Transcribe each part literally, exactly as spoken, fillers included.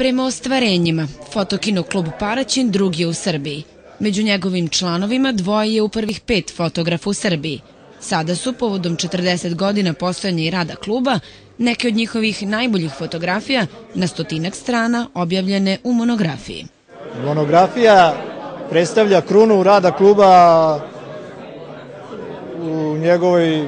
Prema ostvarenjima, Fotokino klub Paraćin drugi je u Srbiji. Među njegovim članovima dvoje je u prvih pet fotografa u Srbiji. Sada su, povodom četrdeset godina postojanja i rada kluba, neke od njihovih najboljih fotografija na stotinak strana objavljene u monografiji. Monografija predstavlja krunu rada kluba u njegovoj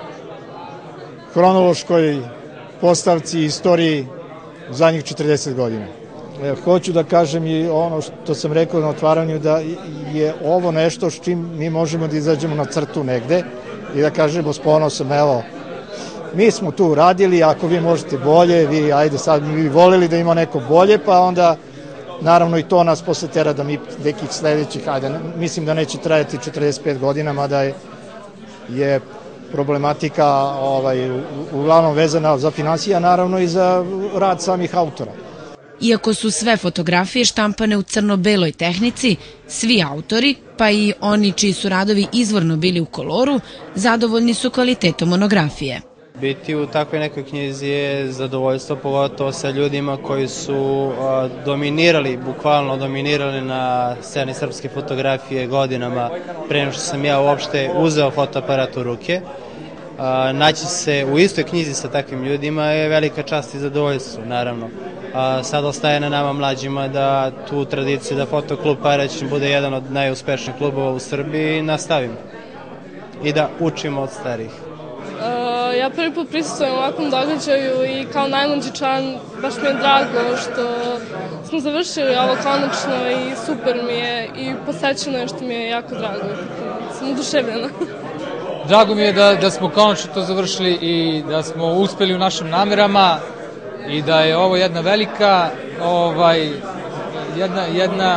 hronološkoj postavci istoriji u zadnjih četrdeset godina. Hoću da kažem i ono što sam rekao na otvaranju, da je ovo nešto s čim mi možemo da izađemo na crtu negde i da kažemo s ponosom, evo, mi smo tu radili, ako vi možete bolje, vi, ajde sad, mi bi voleli da ima neko bolje, pa onda naravno i to nas posle tera da mi nekih sledećih, ajde, mislim da neće trajati četrdeset pet godina, mada je, je problematika ovaj, uglavnom vezana za finansije, naravno i za rad samih autora. Iako su sve fotografije štampane u crno-beloj tehnici, svi autori, pa i oni čiji su radovi izvorno bili u koloru, zadovoljni su kvalitetom monografije. Biti u takvoj nekoj knjizi je zadovoljstvo, pogotovo sa ljudima koji su a, dominirali, bukvalno dominirali na sceni srpske fotografije godinama, pre nego što sam ja uopšte uzeo fotoaparat u ruke. A, naći se u istoj knjizi sa takvim ljudima je velika čast i zadovoljstvo, naravno. A, sad ostaje na nama mlađima da tu tradiciju da Fotoklub Paraćin bude jedan od najuspešnijih klubova u Srbiji nastavimo i da učimo od starih. Uh, ja prvi put prisustvujem ovakvom događaju i kao najmlađi član baš mi je drago što smo završili ovo konačno i super mi je i posećeno je što mi je jako drago. Sam oduševljena. Drago mi je da, da smo konačno to završili i da smo uspeli u našim namerama i da je ovo jedna velika, ovaj, jedna, jedna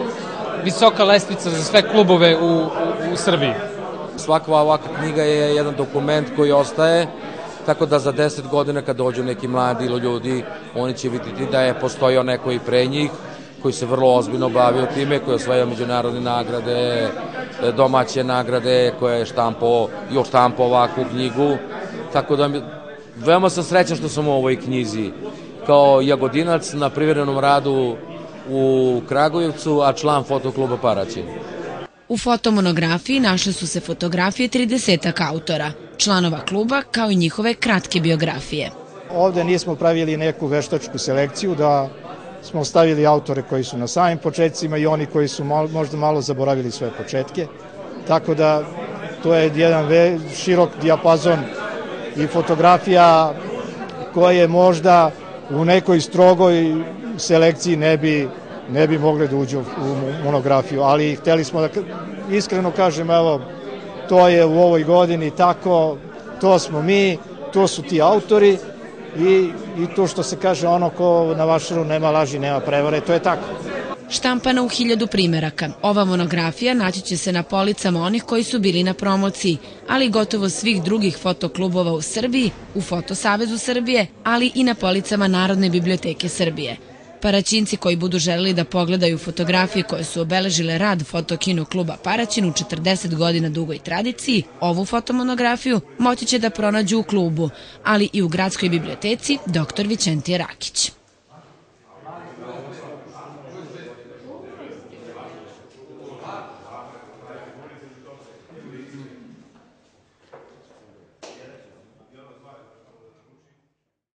visoka lestvica za sve klubove u, u, u Srbiji. Svaka ovakva knjiga je jedan dokument koji ostaje, tako da za deset godina kad dođu neki mladi ljudi, oni će vidjeti da je postojao neko i pre njih, koji se vrlo ozbiljno bavio time, koji je osvajao međunarodne nagrade, domaće nagrade, koje je štampao i oštampao ovakvu knjigu. Tako da veoma sam srećan što sam u ovoj knjizi. Kao Jagodinac na privremenom radu u Kragujevcu, a član Fotokluba Paraćin. U fotomonografiji našle su se fotografije tridesetak autora, članova kluba, kao i njihove kratke biografije. Ovde nismo pravili neku veštačku selekciju, da smo stavili autore koji su na samim početcima i oni koji su možda malo zaboravili svoje početke. Tako da to je jedan širok dijapazon i fotografija koje možda u nekoj strogoj selekciji ne bi ne bi mogli da uđu u monografiju, ali hteli smo da iskreno kažem, evo, to je u ovoj godini tako, to smo mi, to su ti autori i, i to što se kaže ono ko na vašaru nema laži, nema prevare, to je tako. Štampana u hiljadu primeraka, ova monografija naći će se na policama onih koji su bili na promociji, ali i gotovo svih drugih fotoklubova u Srbiji, u Fotosavezu Srbije, ali i na policama Narodne biblioteke Srbije. Paraćinci koji budu želeli da pogledaju fotografije koje su obeležile rad Fotokino kluba Paraćin u četrdeset godina dugoj tradiciji, ovu fotomonografiju moći će da pronađu u klubu, ali i u gradskoj biblioteci doktor Vićentije Rakić.